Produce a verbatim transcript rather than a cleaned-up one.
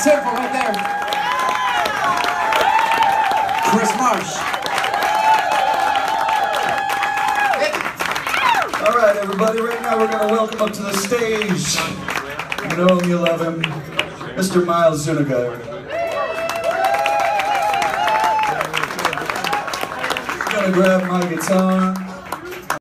tempo right there. Chris Marsh. All right, everybody, right now we're going to welcome up to the stage, you know him, you love him, Mister Miles Zuniga. I'm going to grab my guitar.